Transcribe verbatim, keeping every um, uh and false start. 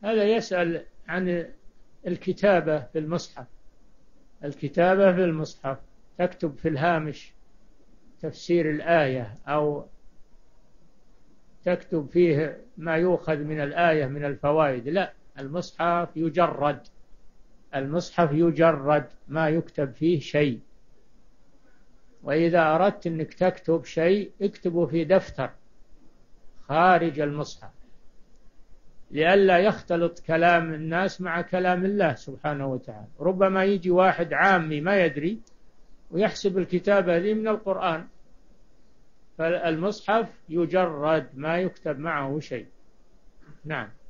هذا يسأل عن الكتابة في المصحف. الكتابة في المصحف تكتب في الهامش تفسير الآية أو تكتب فيه ما يؤخذ من الآية من الفوائد. لا، المصحف يجرد، المصحف يجرد ما يكتب فيه شيء. وإذا أردت أنك تكتب شيء اكتبه في دفتر خارج المصحف لئلا يختلط كلام الناس مع كلام الله سبحانه وتعالى. ربما يجي واحد عامي ما يدري ويحسب الكتابة هذه من القرآن. فالمصحف يجرد ما يكتب معه شيء. نعم.